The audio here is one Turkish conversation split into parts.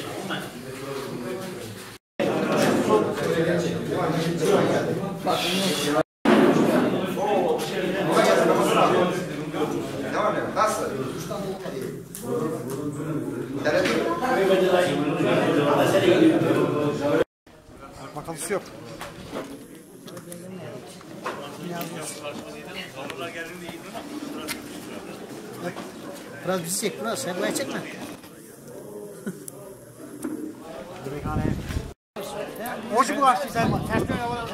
Nasıl? Bakalım yok. Biraz bizi çek, biraz. Sen buraya çekme. Hoş bu açtı sen. Tersten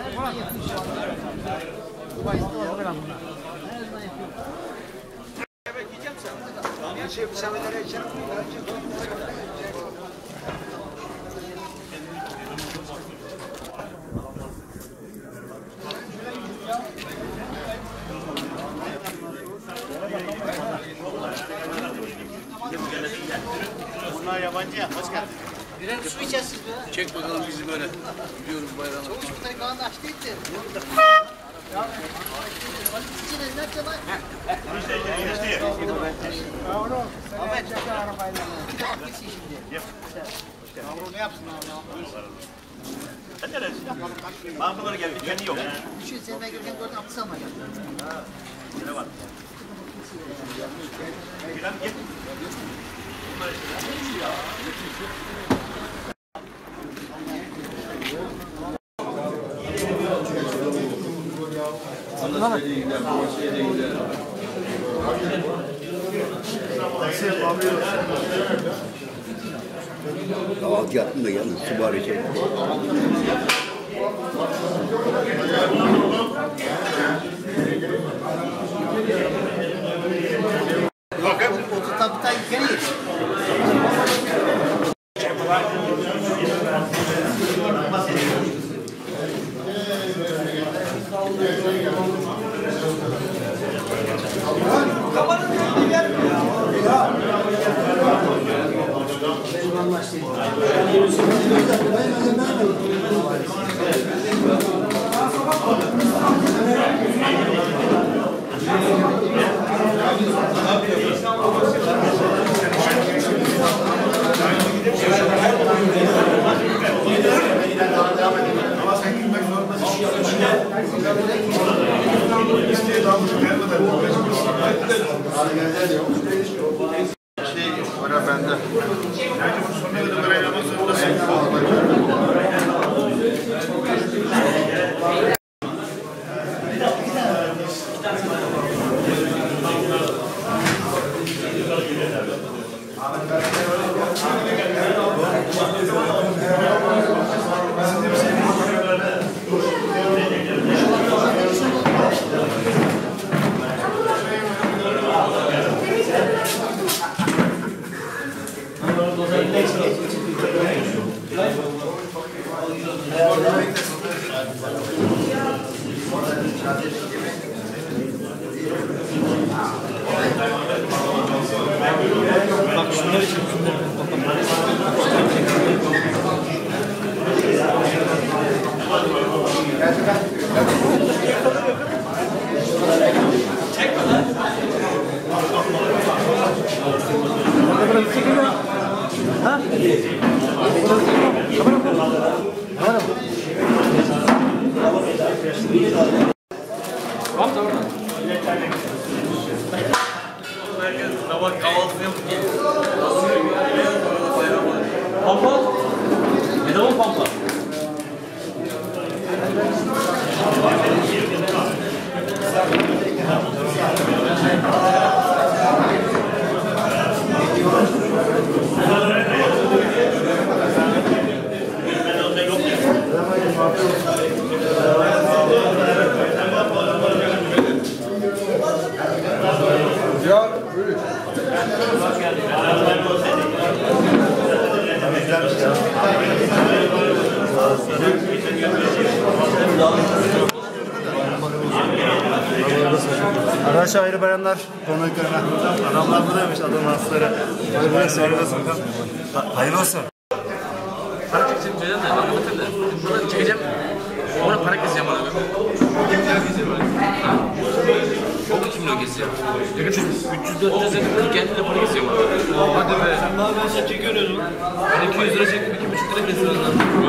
Bunlar yabancı ya, hoş geldin. Birer su içersiniz be. Çek bakalım bizi böyle. Gidiyoruz bayrama. Çocukları kanı açtı gitti. İçine ne yapacak lan? Ahmet. Bir de bak geçsin şimdi. Yavrum ne yapsın Allah'ım? Sen neresin? Bankalara geldik, kendi yok. Düşün sen ben görken gördün apısı almayacak. Ne var? Bilal gel. Kahvaltı yaptım da yalnız su bari şey. Bakın. O tabi gene geç. Bana bende. Bak şunlar için Sabah kahvaltı yapıp Pampa? Bedava mı pampa? Ya, buyurun. Arkadaşlar hayırlı bayramlar. Adamlar buradaymış, adam hastaları. Hayırlı olsun. Para çekeceğim diyeceğim de bak otel de. Buradan çekeceğim. Sonra para keseceğim bana. Çok 2 milyon keseceğim. 300-400 lira 47 lira para kesiyor bana. Hadi be. Sen daha ben sen çekiyorsun. Ben 200 lira çektim, 2,5 lira kesiyorum.